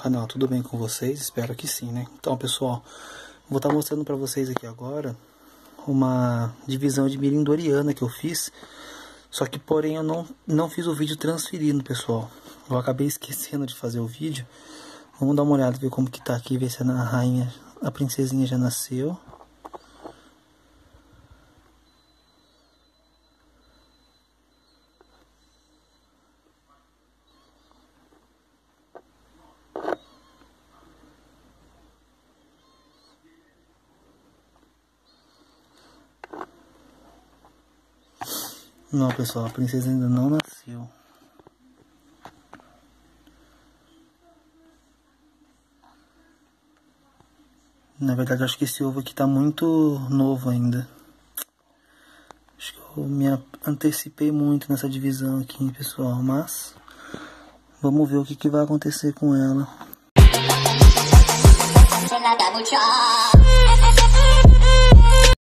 canal. Tudo bem com vocês? Espero que sim, né? Então, pessoal, vou estar mostrando pra vocês aqui agora uma divisão de milho Doriana que eu fiz. Só que, porém, eu não fiz o vídeo transferindo, pessoal. Eu acabei esquecendo de fazer o vídeo. Vamos dar uma olhada, ver como que tá aqui, ver se a rainha, a princesinha já nasceu. Não, pessoal, a princesa ainda não nasceu. Na verdade, acho que esse ovo aqui tá muito novo ainda. Acho que eu me antecipei muito nessa divisão aqui, pessoal. Mas vamos ver o que vai acontecer com ela.